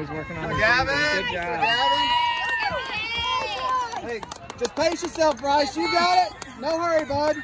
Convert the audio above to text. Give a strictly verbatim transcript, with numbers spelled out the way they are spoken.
He's working on his Gavin. Good job. Gavin. Hey, just pace yourself, Bryce. You got it. No hurry, bud.